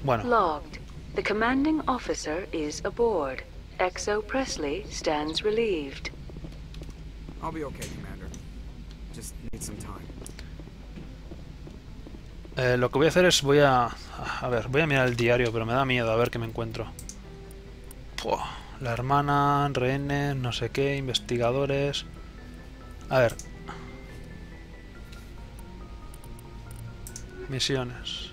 Bueno. Logged. The commanding officer is aboard. XO Presley stands relieved. I'll be okay, Commander. Just need some time. Lo que voy a hacer es voy a mirar el diario, pero me da miedo a ver qué me encuentro. Puah, la hermana, rehenes, no sé qué, investigadores. A ver. Misiones.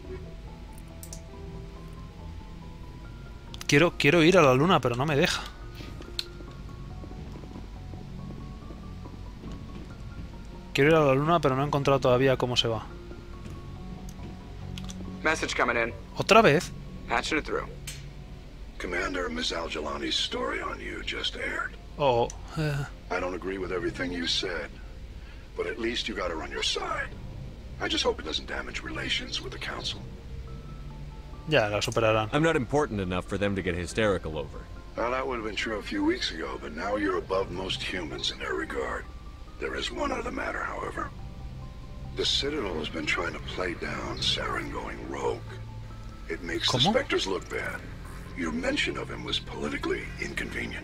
Quiero ir a la luna, pero no me deja. Quiero ir a la luna, pero no he encontrado todavía cómo se va. Message coming in. ¿Otra vez? Patching it through. Commander, Miss Al-Jalani's story on you just aired. Oh. I don't agree with everything you said, but at least you got her on your side. I just hope it doesn't damage relations with the Council. Ya, la superarán. I'm not important enough for them to get hysterical over. Well, that would have been true a few weeks ago, but now you're above most humans in their regard. There is one other matter, however. The Citadel has been trying to play down Saren going rogue. It makes the Spectres look bad. Your mention of him was politically inconvenient.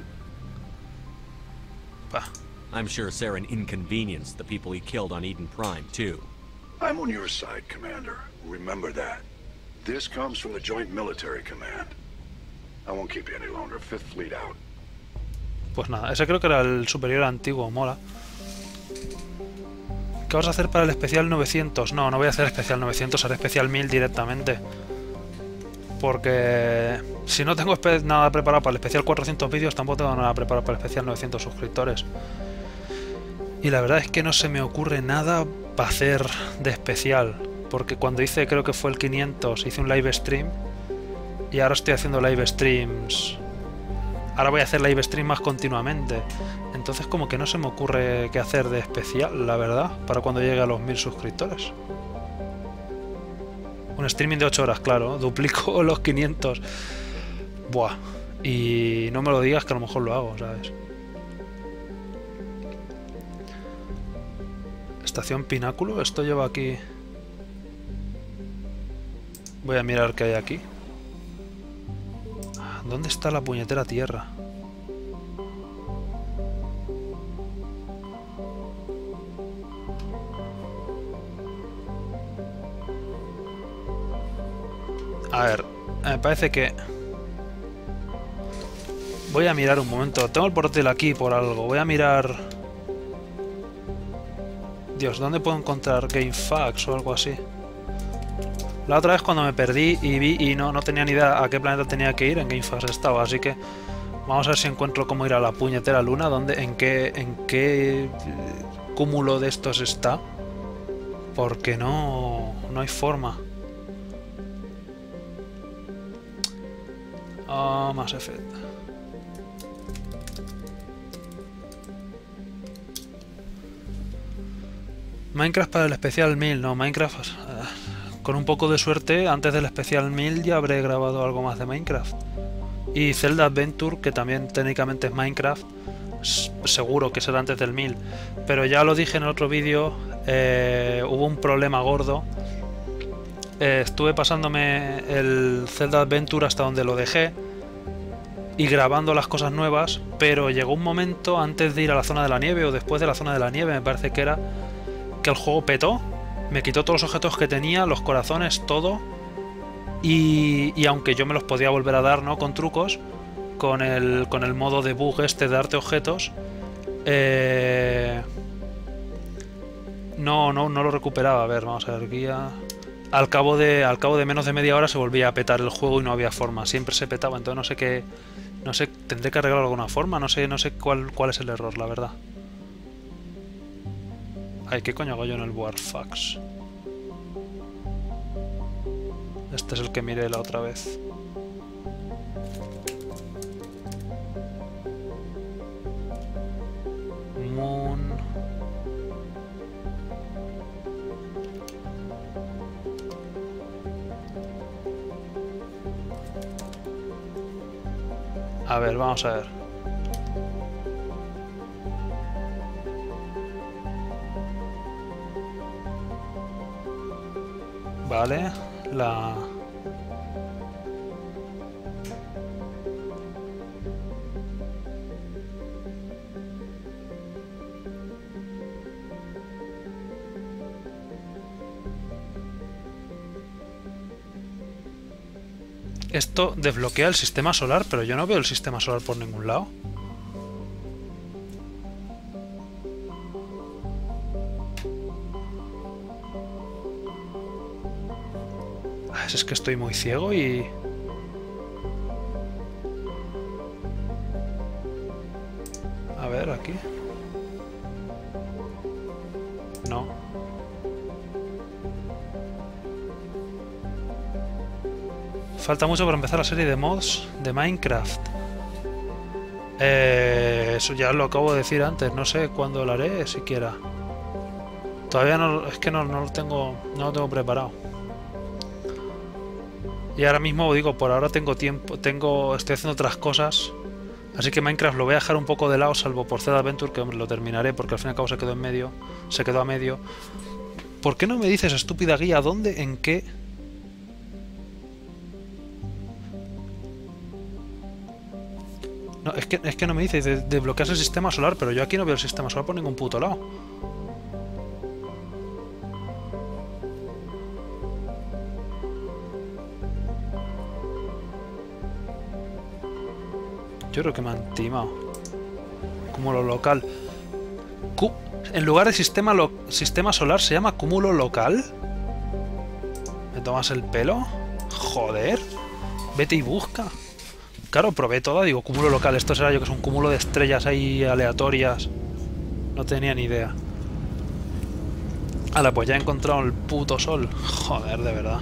I'm sure Saren inconvenienced the people he killed on Eden Prime, too. I'm on your side, Commander. Remember that. This comes from the Joint Military Command. I won't keep you any longer. Fifth Fleet out. Pues nada, ese creo que era el superior antiguo, mola. ¿Qué vas a hacer para el especial 900? No, no voy a hacer especial 900, haré especial 1000 directamente. Porque si no tengo nada preparado para el especial 400 vídeos, tampoco tengo nada preparado para el especial 900 suscriptores. Y la verdad es que no se me ocurre nada para hacer de especial. Porque cuando hice, creo que fue el 500, hice un live stream. Y ahora estoy haciendo live streams. Ahora voy a hacer live stream más continuamente. Entonces como que no se me ocurre qué hacer de especial, la verdad, para cuando llegue a los 1000 suscriptores. Un streaming de 8 horas, claro, duplico los 500. Buah. Y no me lo digas que a lo mejor lo hago, ¿sabes? Estación Pináculo, esto lleva aquí... Voy a mirar qué hay aquí. ¿Dónde está la puñetera tierra? A ver, me parece que... Voy a mirar un momento. Tengo el portátil aquí por algo. Voy a mirar... Dios, ¿dónde puedo encontrar GameFAQs o algo así? La otra vez cuando me perdí y vi y no tenía ni idea a qué planeta tenía que ir, en GameFAQs estaba, así que... Vamos a ver si encuentro cómo ir a la puñetera luna, en qué cúmulo de estos está. Porque no hay forma. Mass Effect. Minecraft para el especial 1000. No, Minecraft... con un poco de suerte, antes del especial 1000 ya habré grabado algo más de Minecraft. Y Zelda Adventure, que también técnicamente es Minecraft, seguro que será antes del 1000. Pero ya lo dije en el otro vídeo, hubo un problema gordo. Estuve pasándome el Zelda Adventure hasta donde lo dejé y grabando las cosas nuevas, pero llegó un momento antes de ir a la zona de la nieve o después de la zona de la nieve, me parece que era, que el juego petó, me quitó todos los objetos que tenía, los corazones, todo, y aunque yo me los podía volver a dar, ¿no?, con trucos, con el modo de bug este de darte objetos, no lo recuperaba. A ver, vamos a ver, guía... Al cabo de menos de media hora se volvía a petar el juego y no había forma. Siempre se petaba, entonces no sé qué... No sé, tendré que arreglarlo de alguna forma. No sé cuál es el error, la verdad. Ay, ¿qué coño hago yo en el Warfax? Este es el que miré la otra vez. Moon... A ver, vamos a ver. Vale, Esto desbloquea el sistema solar, pero yo no veo el sistema solar por ningún lado. Es que estoy muy ciego y... A ver, aquí. No. Falta mucho para empezar la serie de mods de Minecraft. Eso ya lo acabo de decir antes, no sé cuándo lo haré siquiera. Todavía no, es que no lo tengo preparado. Y ahora mismo digo, por ahora tengo tiempo, estoy haciendo otras cosas. Así que Minecraft lo voy a dejar un poco de lado, salvo por Zed Adventure, que hombre, lo terminaré porque al fin y al cabo se quedó a medio. ¿Por qué no me dices, estúpida guía, dónde, en qué? No, es que no me dice, desbloqueas el sistema solar, pero yo aquí no veo el sistema solar por ningún puto lado. Yo creo que me han timado. Cúmulo local. En lugar de sistema solar se llama cúmulo local. ¿Me tomas el pelo? Joder. Vete y busca. Claro, probé toda, digo, cúmulo local. Esto será yo que es un cúmulo de estrellas ahí aleatorias. No tenía ni idea. Hala, pues ya he encontrado el puto sol. Joder, de verdad.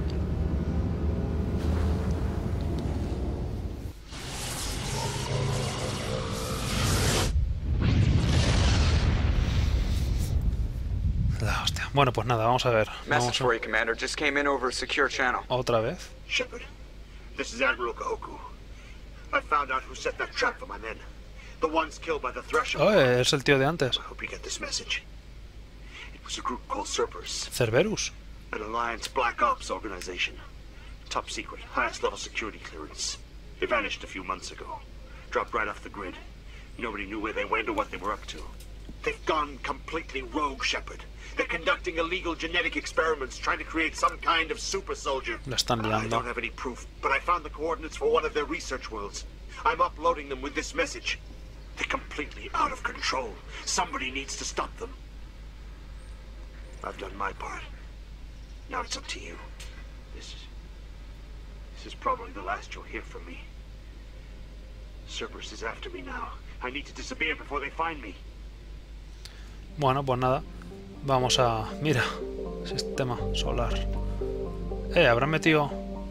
Hostia. Bueno, pues nada, vamos a ver. Message for you, Commander. Just came in over a secure channel. ¿Otra vez? Shepard, this is Admiral Kahoku. I found out who set that trap for my men. The ones killed by the Threshold. Oh, es el tío de antes. I hope you get this message. It was a group called Cerberus. Cerberus. An Alliance Black Ops organization. Top secret, highest level security clearance. They vanished a few months ago. Dropped right off the grid. Nobody knew where they went or what they were up to. They've gone completely rogue, Shepard. They're conducting illegal genetic experiments, trying to create some kind of super soldier. La están I liando. don't have any proof, but I found the coordinates for one of their research worlds. I'm uploading them with this message. They're completely out of control. Somebody needs to stop them. I've done my part. Now it's up to you. This is probably the last you'll hear from me. Cerberus is after me now. I need to disappear before they find me. Bueno, pues nada. Vamos a... Mira. Sistema solar. ¿Habrán metido...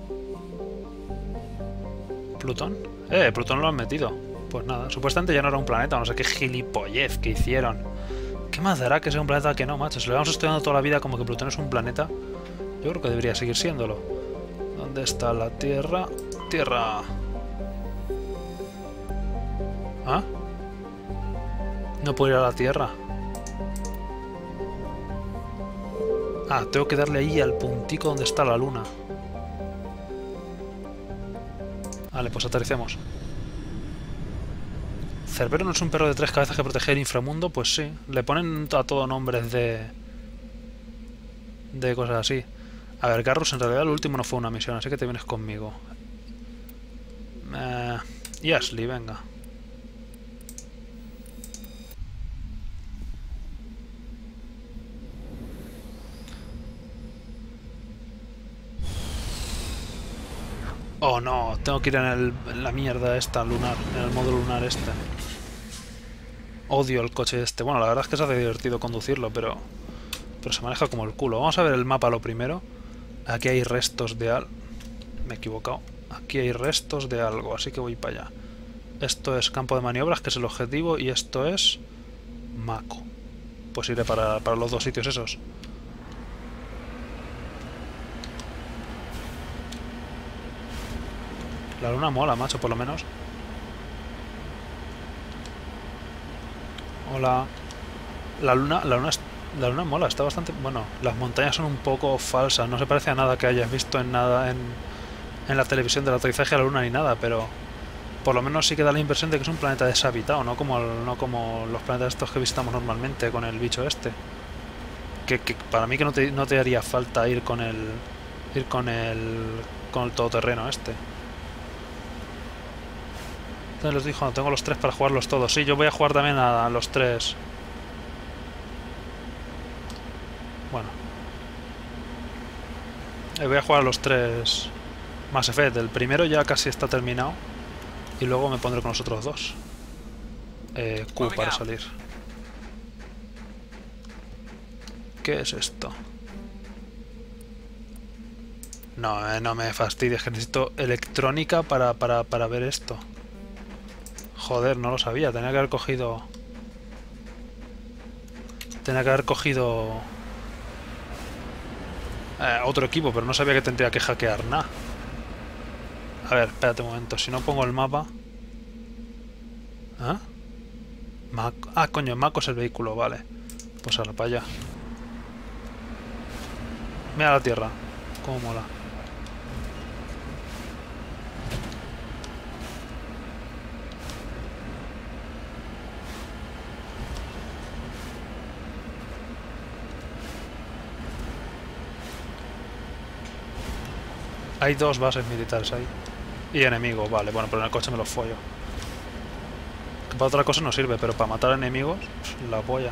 ¿Plutón? Plutón lo han metido. Pues nada. Supuestamente ya no era un planeta. No sé qué gilipollez que hicieron. ¿Qué más dará que sea un planeta que no, macho? Si lo llevamos estudiando toda la vida como que Plutón es un planeta, yo creo que debería seguir siéndolo. ¿Dónde está la Tierra? Tierra... ¿Ah? No puedo ir a la Tierra. Ah, tengo que darle ahí al puntico donde está la luna. Vale, pues aterricemos. ¿Cerbero no es un perro de 3 cabezas que protege el inframundo? Pues sí. Le ponen a todo nombres de cosas así. A ver, Garrus, en realidad lo último no fue una misión, así que te vienes conmigo. Y Ashley, venga. Oh no, tengo que ir en la mierda esta lunar, en el módulo lunar este. Odio el coche este. Bueno, la verdad es que se hace divertido conducirlo, pero se maneja como el culo. Vamos a ver el mapa lo primero. Aquí hay restos de algo. Me he equivocado. Aquí hay restos de algo, así que voy para allá. Esto es campo de maniobras, que es el objetivo, y esto es Mako. Pues iré para los dos sitios esos. La luna mola, macho, por lo menos. Hola. La luna mola, está bastante... Bueno, las montañas son un poco falsas. No se parece a nada que hayas visto en nada en la televisión del aterrizaje a la luna ni nada, pero... Por lo menos sí que da la impresión de que es un planeta deshabitado, no como los planetas estos que visitamos normalmente con el bicho este. Que para mí que no te haría falta ir con el todoterreno este. Entonces les dijo, no tengo los 3 para jugarlos todos. Sí, yo voy a jugar también a los 3. Bueno. Voy a jugar a los 3 Mass Effect. El primero ya casi está terminado. Y luego me pondré con los otros 2. Q para salir. ¿Qué es esto? No, no me fastidies, que necesito electrónica para ver esto. Joder, no lo sabía. Tenía que haber cogido... otro equipo, pero no sabía que tendría que hackear nada. A ver, espérate un momento. Si no pongo el mapa... ¿Ah? Ah, coño, Mako es el vehículo, vale. Pues ahora para allá. Mira la Tierra. Cómo mola. Hay 2 bases militares ahí. Y enemigos, vale. Bueno, pero en el coche me los follo. Que para otra cosa no sirve, pero para matar enemigos, la polla.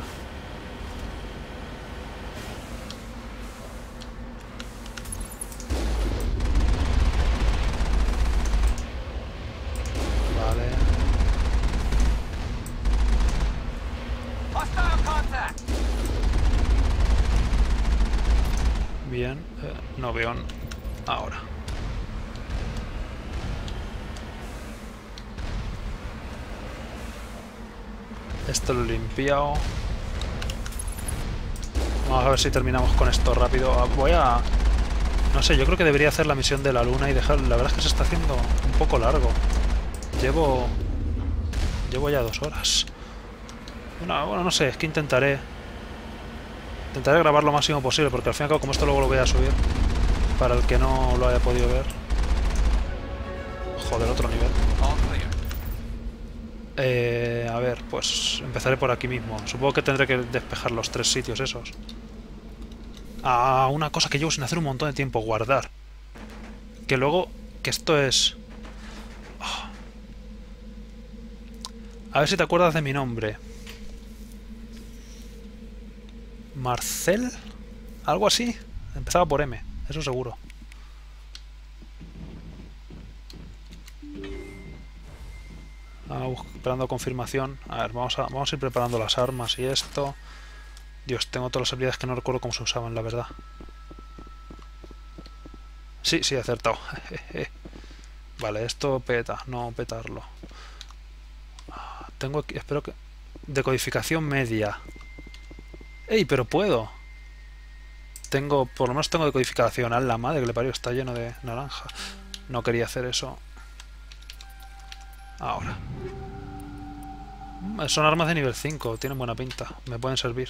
Vale. Bien. No veo ahora. Esto lo he limpiado. Vamos a ver si terminamos con esto rápido. Voy a... No sé, yo creo que debería hacer la misión de la luna y dejar... La verdad es que se está haciendo un poco largo. Llevo ya 2 horas. Bueno, no sé, es que intentaré grabar lo máximo posible, porque al fin y al cabo, como esto luego lo voy a subir, para el que no lo haya podido ver. Joder, otro nivel. A ver, pues empezaré por aquí mismo. Supongo que tendré que despejar los 3 sitios esos. Ah, una cosa que llevo sin hacer un montón de tiempo, guardar. Que luego, que esto es... Oh. A ver si te acuerdas de mi nombre. ¿Marcel? ¿Algo así? Empezaba por M, eso seguro. Esperando confirmación. A ver, vamos a ir preparando las armas y esto. Dios, tengo todas las habilidades que no recuerdo cómo se usaban, la verdad. Sí, he acertado. Vale, esto peta, no petarlo. Tengo aquí, espero que... Decodificación media. ¡Ey, pero puedo! Por lo menos tengo decodificación. A la madre que le parió, está lleno de naranja. No quería hacer eso. Ahora. Son armas de nivel 5, tienen buena pinta. Me pueden servir.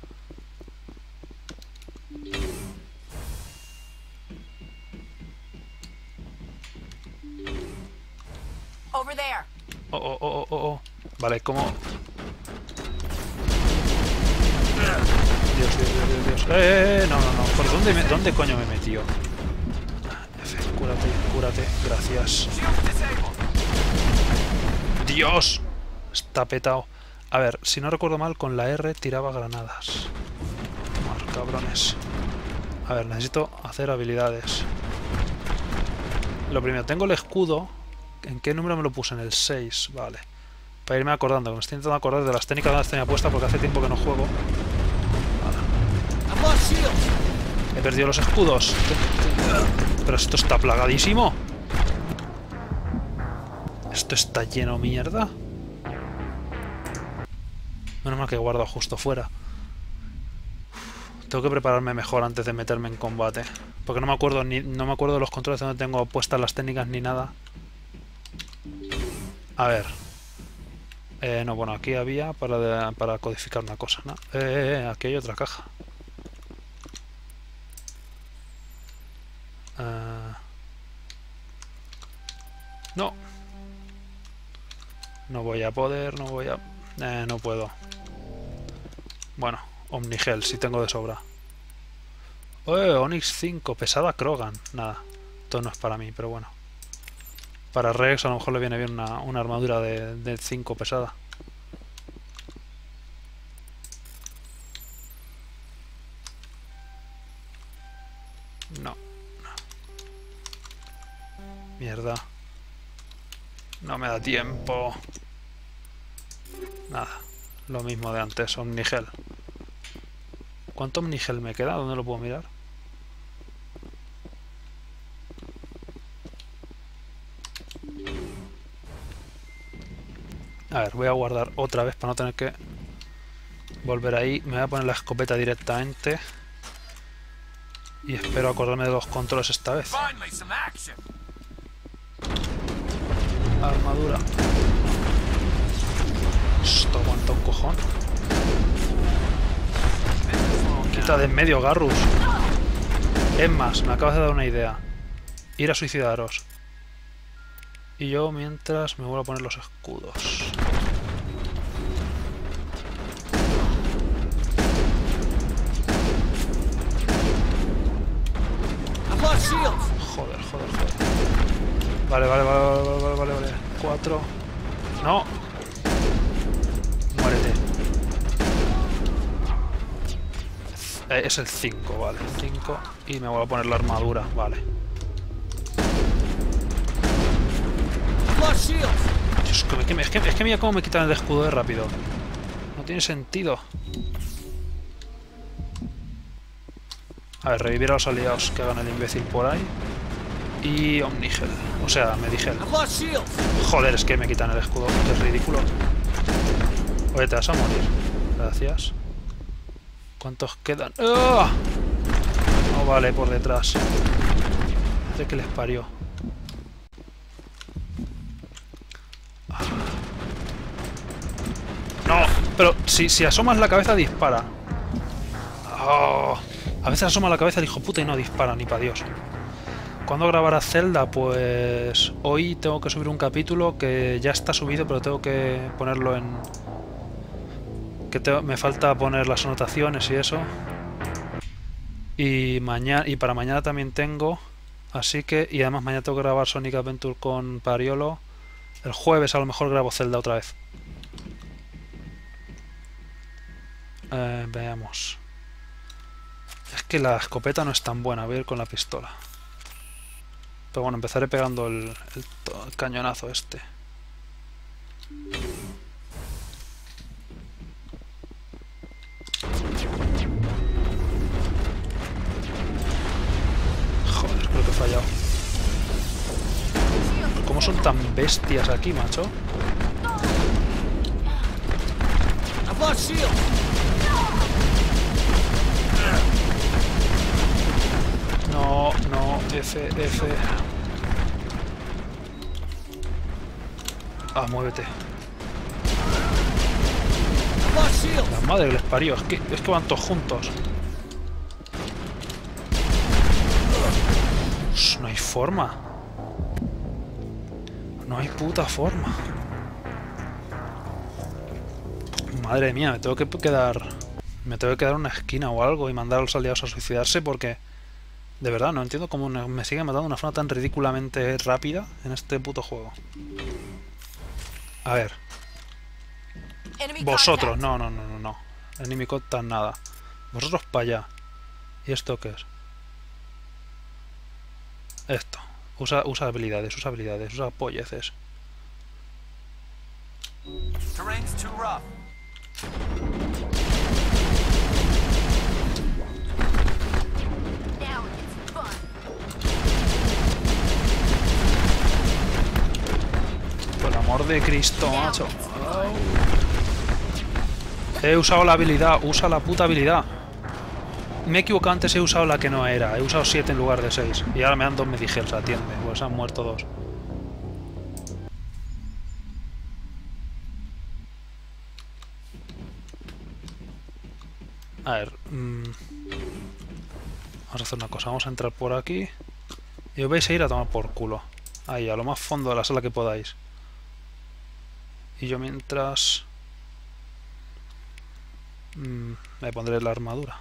Oh. Vale, ¿cómo? Dios. No. ¿Por dónde coño me he metido? Cúrate, gracias. ¡Dios! Está petado. A ver, si no recuerdo mal, con la R tiraba granadas. Tomar, cabrones. A ver, necesito hacer habilidades. Lo primero, tengo el escudo. ¿En qué número me lo puse? En el 6, vale. Para irme acordando, que me estoy intentando acordar de las técnicas que las tenía puestas porque hace tiempo que no juego. Vale. He perdido los escudos. Pero esto está plagadísimo. Esto está lleno de mierda. Menos mal que he guardado justo fuera. Tengo que prepararme mejor antes de meterme en combate. Porque no me acuerdo de los controles donde tengo puestas las técnicas ni nada. A ver. No, bueno, aquí había para codificar una cosa, ¿no? Aquí hay otra caja. No. No voy a poder, no puedo. Bueno, Omnigel, si tengo de sobra. Onyx 5, pesada Krogan. Nada, esto no es para mí, pero bueno. Para Rex a lo mejor le viene bien una armadura de 5 pesada. No. Mierda. No me da tiempo. Nada. Lo mismo de antes, Omnigel. ¿Cuánto Omnigel me queda? ¿Dónde lo puedo mirar? A ver, voy a guardar otra vez para no tener que volver ahí. Me voy a poner la escopeta directamente. Y espero acordarme de los controles esta vez. Armadura. Esto aguanta un cojón. Quita de en medio, Garrus. Es más, me acabas de dar una idea. Ir a suicidaros. Y yo mientras me vuelvo a poner los escudos. Joder. Vale. 4. No. Muérete. Es el 5, vale. 5. Y me vuelvo a poner la armadura, vale. Dios, es que mira cómo me quitan el escudo de rápido. No tiene sentido. A ver, revivir a los aliados que hagan el imbécil por ahí. Y Omnigel. O sea, Medigel. Joder, es que me quitan el escudo. Es ridículo. Oye, te vas a morir. Gracias. ¿Cuántos quedan? ¡Oh! No vale, por detrás. Hace que les parió. No, pero si asomas la cabeza dispara. Oh, a veces asoma la cabeza el hijo puta y no dispara ni para Dios. ¿Cuándo grabará Zelda? Pues hoy tengo que subir un capítulo que ya está subido, pero tengo que ponerlo en... me falta poner las anotaciones y eso. Y para mañana también tengo. Así que... Y además mañana tengo que grabar Sonic Adventure con Pariolo. El jueves a lo mejor grabo Zelda otra vez. Veamos. Es que la escopeta no es tan buena. Voy a ir con la pistola. Pero bueno, empezaré pegando el cañonazo este. Joder, creo que he fallado. ¿Cómo son tan bestias aquí, macho? No, F. Ah, muévete. La madre que les parió, es que van todos juntos. No hay forma. No hay puta forma. Madre mía, me tengo que quedar en una esquina o algo y mandar a los aliados a suicidarse porque... De verdad, no entiendo cómo me siguen matando de una forma tan ridículamente rápida en este puto juego. A ver. Vosotros, no. Enemy contact nada. Vosotros para allá. ¿Y esto qué es? Esto. Usa habilidades, usa polleces. Por el amor de Cristo, macho. He usado la habilidad, usa la puta habilidad. Me he equivocado antes, he usado la que no era. He usado 7 en lugar de 6. Y ahora me dan 2 Medigels, atiende. Pues han muerto 2. A ver. Vamos a hacer una cosa. Vamos a entrar por aquí. Y os vais a ir a tomar por culo. Ahí, a lo más fondo de la sala que podáis. Y yo mientras... me pondré la armadura.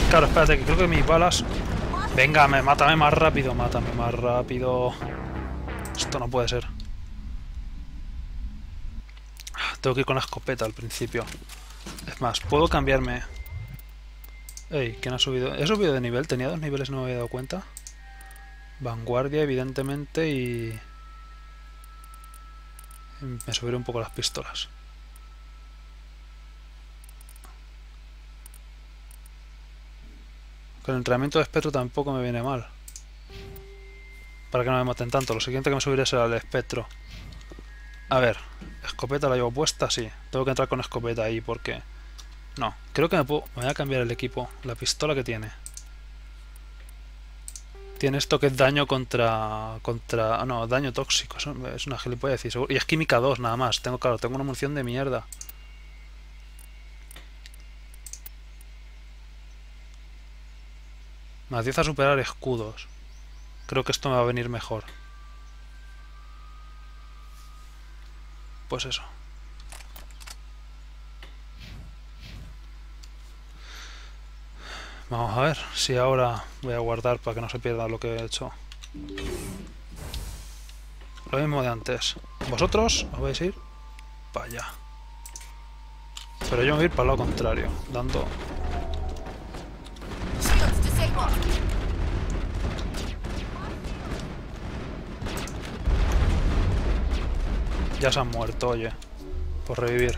Claro, espérate, que creo que mis balas... Venga, mátame más rápido, mátame más rápido. Esto no puede ser. Tengo que ir con la escopeta al principio. Es más, puedo cambiarme... Ey, ¿quién ha subido? He subido de nivel, tenía 2 niveles y no me había dado cuenta. Vanguardia, evidentemente, y... Me subiré un poco las pistolas. Con el entrenamiento de espectro tampoco me viene mal. Para que no me maten tanto. Lo siguiente que me subiré será el espectro. A ver, escopeta la llevo puesta, sí. Tengo que entrar con escopeta ahí porque... No, creo que me voy a cambiar el equipo. La pistola que tiene. Tiene esto que es daño contra... no, daño tóxico. Es una gilipollez y seguro. Y es química 2 nada más. Claro, tengo una munición de mierda. Más 10 a superar escudos. Creo que esto me va a venir mejor. Pues eso. Vamos a ver si ahora voy a guardar para que no se pierda lo que he hecho. Lo mismo de antes. Vosotros os vais a ir para allá. Pero yo me voy a ir para el lado contrario, dando... Ya se han muerto, oye. Por revivir.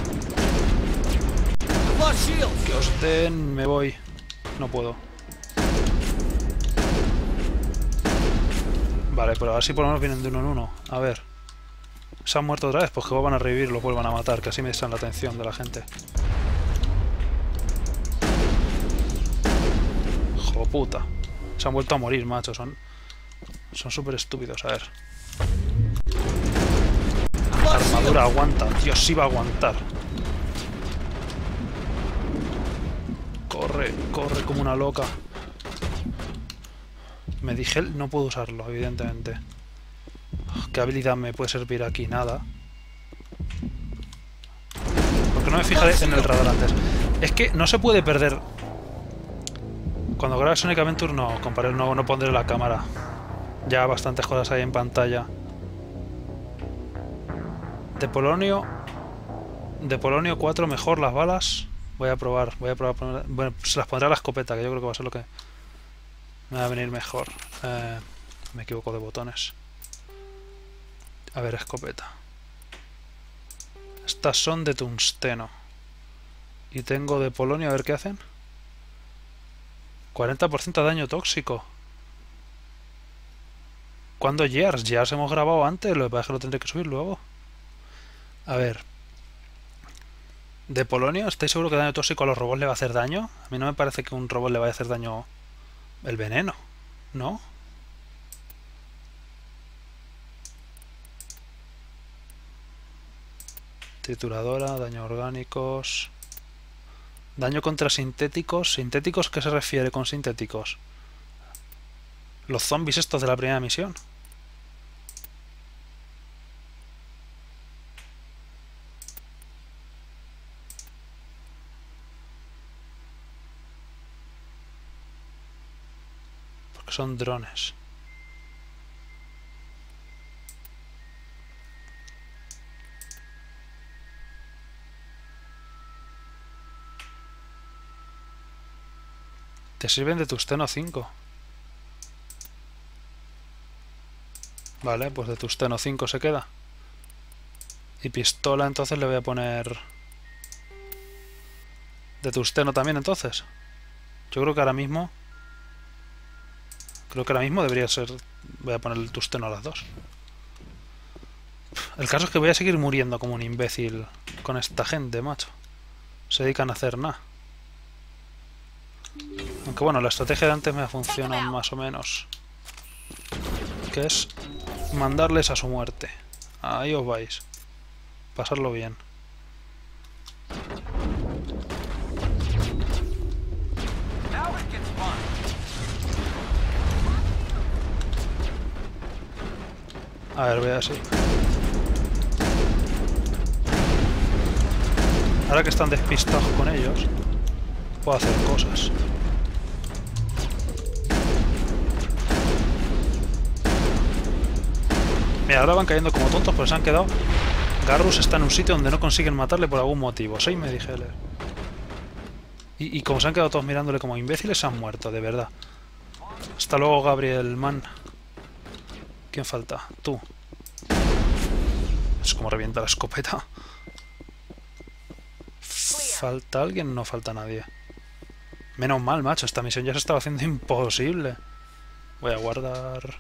Que os den, me voy. No puedo. Vale, pero a ver si por lo menos vienen de uno en uno. A ver. ¿Se han muerto otra vez? Pues que vuelvan a revivir, los vuelvan a matar, que así me distraen la atención de la gente. Joder. Se han vuelto a morir, macho. Son súper estúpidos. A ver. La armadura aguanta. Dios, sí va a aguantar. Corre, corre como una loca. Me dije, no puedo usarlo, evidentemente. ¿Qué habilidad me puede servir aquí? Nada. Porque no me fijaré en el radar antes. Es que no se puede perder... Cuando grabes Sonic Adventure no, compadre, no pondré la cámara. Ya bastantes cosas hay en pantalla. De Polonio 4 mejor las balas. Voy a probar poner, bueno, se las pondré a la escopeta, que yo creo que va a ser lo que me va a venir mejor. Me equivoco de botones. A ver, escopeta. Estas son de tungsteno. Y tengo de polonio, a ver qué hacen. 40% de daño tóxico. ¿Cuándo Gears? Gears hemos grabado antes, lo que pasa es que lo tendré que subir luego. A ver. De polonio, ¿estáis seguros que daño tóxico a los robots le va a hacer daño? A mí no me parece que un robot le vaya a hacer daño el veneno, ¿no? Trituradora, daño orgánicos... Daño contra sintéticos. ¿Sintéticos qué se refiere con sintéticos? Los zombies estos de la primera misión. Porque son drones. Te sirven de tungsteno 5. Vale, pues de tungsteno 5 se queda. Y pistola entonces le voy a poner... De tungsteno también entonces. Yo creo que ahora mismo... debería ser... Voy a poner el tungsteno a las dos. El caso es que voy a seguir muriendo como un imbécil con esta gente, macho. Se dedican a hacer nada. Aunque bueno, la estrategia de antes me ha funcionado más o menos. Que es mandarles a su muerte. Ahí os vais. Pasarlo bien. A ver, voy a ver si... Ahora que están despistados con ellos, puedo hacer cosas. Mira, ahora van cayendo como tontos, pero se han quedado... Garrus está en un sitio donde no consiguen matarle por algún motivo. 6 Medigeller. Y como se han quedado todos mirándole como imbéciles, se han muerto, de verdad. Hasta luego, Gabriel Man. ¿Quién falta? Tú. Es como revienta la escopeta. ¿Falta alguien? No falta nadie. Menos mal, macho. Esta misión ya se estaba haciendo imposible. Voy a guardar...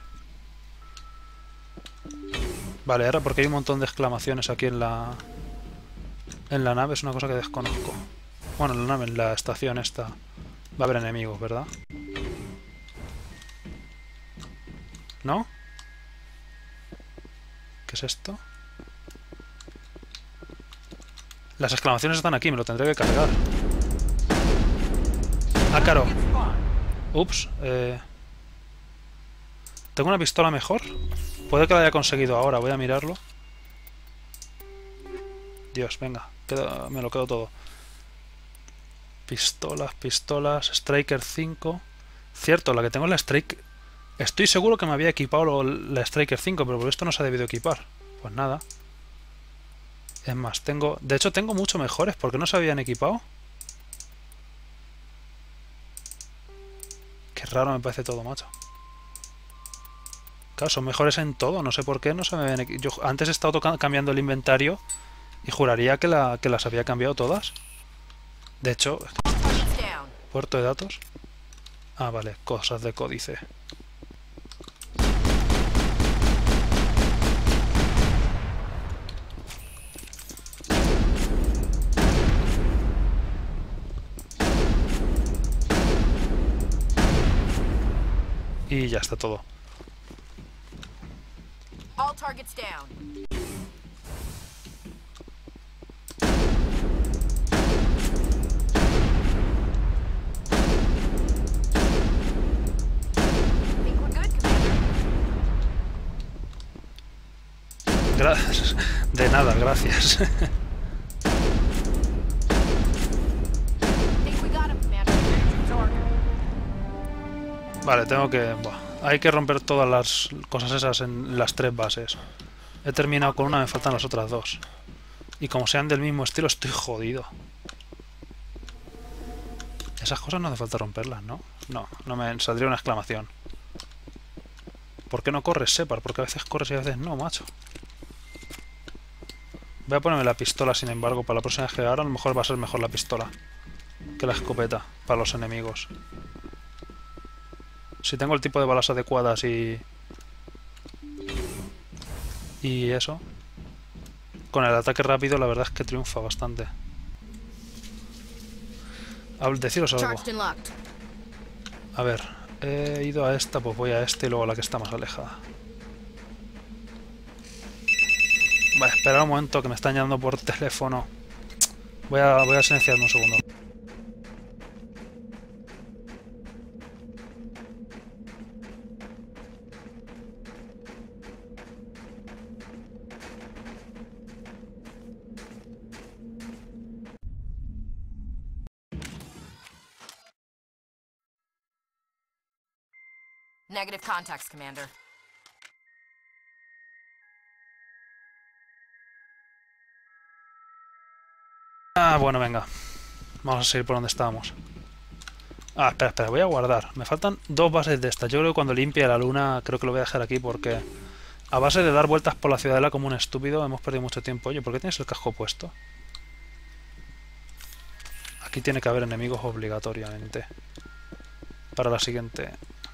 Vale, ahora porque hay un montón de exclamaciones aquí en la... En la nave, es una cosa que desconozco. Bueno, en la nave, en la estación esta... Va a haber enemigos, ¿verdad? ¿No? ¿Qué es esto? Las exclamaciones están aquí, me lo tendré que cargar. Ah, claro. Ups. ¿Tengo una pistola mejor? Puede que la haya conseguido ahora, voy a mirarlo. Dios, venga, me lo quedo todo. Pistolas, Striker 5. Cierto, la que tengo es la Striker... Estoy seguro que me había equipado la Striker 5, pero por esto no se ha debido equipar. Pues nada. Es más, tengo... De hecho, tengo mucho mejores. ¿Por qué no se habían equipado? Qué raro me parece todo, macho. Claro, son mejores en todo. No sé por qué no se me habían equipado. Yo antes he estado cambiando el inventario y juraría que las había cambiado todas. De hecho... Puerto de datos. Ah, vale. Cosas de códice. Y ya está todo. All targets down. Think we're good, Commander? De nada, gracias. Vale, tengo que... Buah, hay que romper todas las cosas esas en las 3 bases. He terminado con una, me faltan las otras 2. Y como sean del mismo estilo, estoy jodido. Esas cosas no hace falta romperlas, ¿no? No me saldría una exclamación. ¿Por qué no corres, Separ? Porque a veces corres y a veces no, macho. Voy a ponerme la pistola, sin embargo, para la próxima vez que ahora a lo mejor va a ser mejor la pistola que la escopeta para los enemigos. Si tengo el tipo de balas adecuadas y eso, con el ataque rápido la verdad es que triunfa bastante. Deciros algo. A ver, he ido a esta, pues voy a esta y luego a la que está más alejada. Vale, esperar un momento que me están llamando por teléfono. Voy a silenciarme un segundo. Negative contacts, Commander. Ah, bueno, venga. Vamos a seguir por donde estábamos. Ah, espera, voy a guardar. Me faltan 2 bases de estas. Yo creo que cuando limpie la luna, creo que lo voy a dejar aquí porque... A base de dar vueltas por la ciudadela como un estúpido, hemos perdido mucho tiempo. Oye, ¿por qué tienes el casco puesto? Aquí tiene que haber enemigos obligatoriamente. Para la siguiente...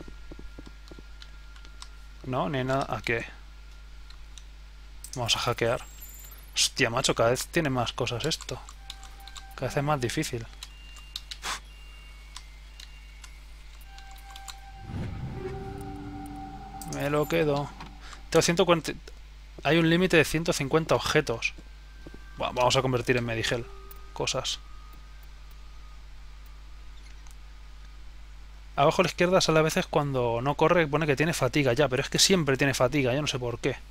No, ni nada. ¿A qué? Vamos a hackear. Hostia, macho, cada vez tiene más cosas esto. Cada vez es más difícil. Me lo quedo. Tengo 140... Hay un límite de 150 objetos. Bueno, vamos a convertir en Medigel cosas. Abajo a la izquierda sale a veces cuando no corre, pone que tiene fatiga ya, pero es que siempre tiene fatiga, yo no sé por qué.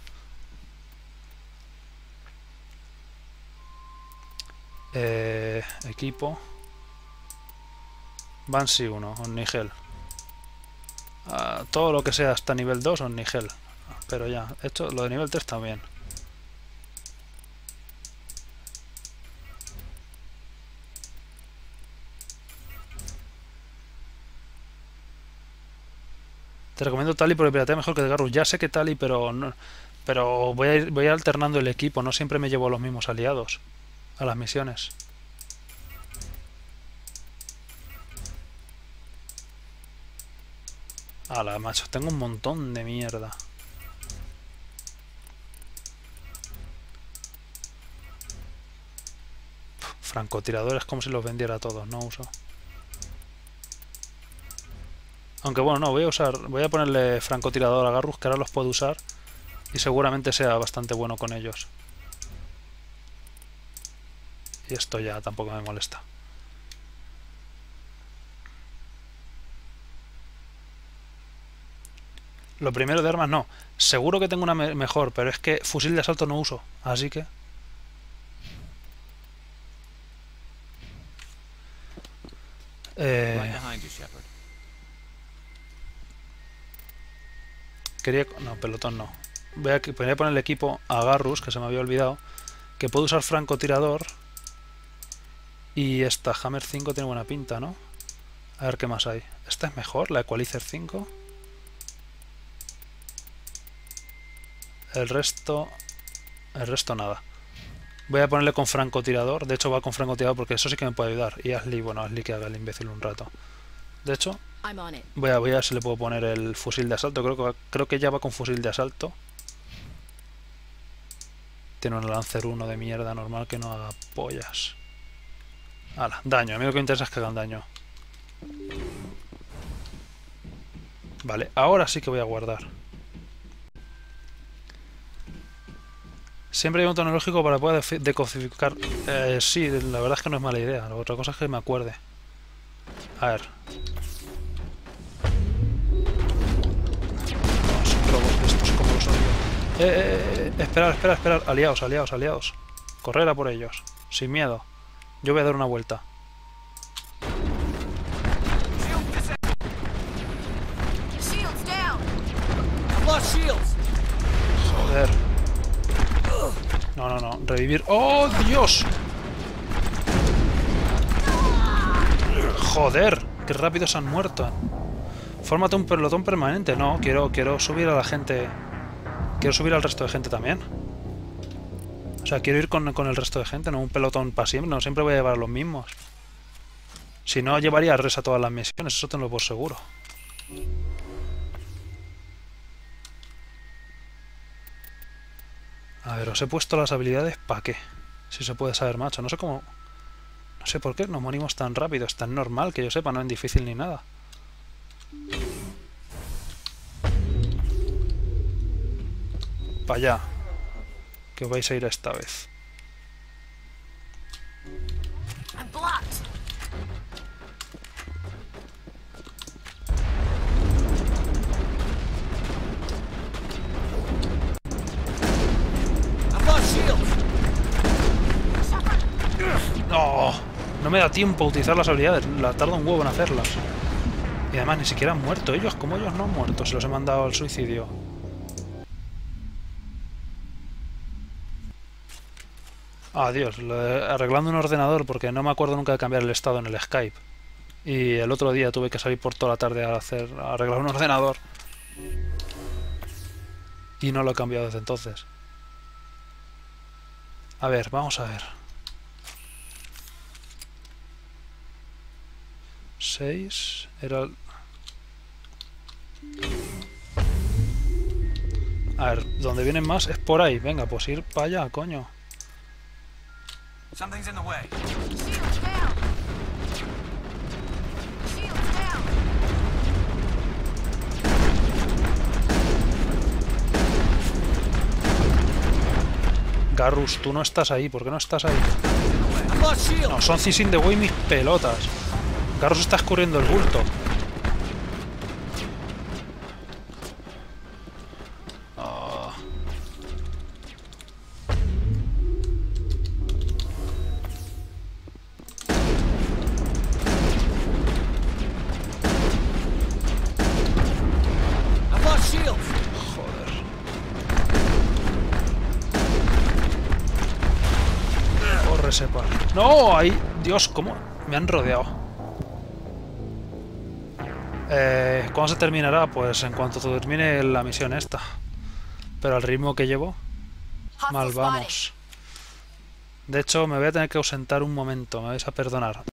Equipo. Banshee 1, Omnigel. Todo lo que sea hasta nivel 2, Omnigel. Pero ya, esto, lo de nivel 3 también. Te recomiendo Tali porque piratea mejor que de Garrus. Ya sé que Tali, pero no, pero voy a ir alternando el equipo. No siempre me llevo a los mismos aliados a las misiones. Ala, macho, tengo un montón de mierda. Francotiradores como si los vendiera a todos, no uso. Aunque bueno, no, voy a ponerle francotirador a Garrus, que ahora los puedo usar y seguramente sea bastante bueno con ellos. Y esto ya tampoco me molesta. Lo primero de armas no. Seguro que tengo una mejor, pero es que fusil de asalto no uso, así que... No, pelotón no. Voy a poner el equipo a Garrus, que se me había olvidado, que puedo usar francotirador. Y esta Hammer 5 tiene buena pinta, ¿no? A ver qué más hay. Esta es mejor, la Equalizer 5. El resto nada. Voy a ponerle con francotirador. De hecho va con francotirador porque eso sí que me puede ayudar. Y Ashley, bueno, Ashley que haga el imbécil un rato. De hecho, voy a ver si le puedo poner el fusil de asalto. Creo que ya va con fusil de asalto. Tiene un Lancer 1 de mierda normal que no haga pollas. Hala, daño. A mí lo que me interesa es que hagan daño. Vale, ahora sí que voy a guardar. Siempre hay un tecnológico para poder decodificar. Sí, la verdad es que no es mala idea. La otra cosa es que me acuerde. A ver. Los robos estos como los odio. Esperar. Aliados. Correr a por ellos. Sin miedo. Yo voy a dar una vuelta. Joder. No. Revivir. ¡Oh, Dios! Joder, qué rápido se han muerto. Fórmate un pelotón permanente. No, quiero subir a la gente. Quiero subir al resto de gente también. O sea, quiero ir con el resto de gente, no un pelotón para siempre. No siempre voy a llevar a los mismos. Si no, llevaría a res a todas las misiones, eso tenlo por seguro. A ver, os he puesto las habilidades ¿para qué? Si se puede saber, macho. No sé cómo... No sé por qué nos morimos tan rápido. Es tan normal que yo sepa, no es difícil ni nada. Para allá. Que os vais a ir esta vez. No me da tiempo a utilizar las habilidades. Tarda un huevo en hacerlas. Y además ni siquiera han muerto ellos. ¿Cómo ellos no han muerto? Se los he mandado al suicidio. Adiós. Arreglando un ordenador porque no me acuerdo nunca de cambiar el estado en el Skype. Y el otro día tuve que salir por toda la tarde a arreglar un ordenador. Y no lo he cambiado desde entonces. A ver, vamos a ver. 6 era... A ver, donde vienen más es por ahí. Venga, pues ir para allá, coño. Garrus, tú no estás ahí. ¿Por qué no estás ahí? No, son Cis in the way mis pelotas. Garrus está escurriendo el bulto. Oh. Joder. ¡No! Ahí... Dios, ¿cómo? Me han rodeado. ¿Cuándo se terminará? Pues en cuanto termine la misión esta. Pero al ritmo que llevo, mal vamos. De hecho, me voy a tener que ausentar un momento, me vais a perdonar.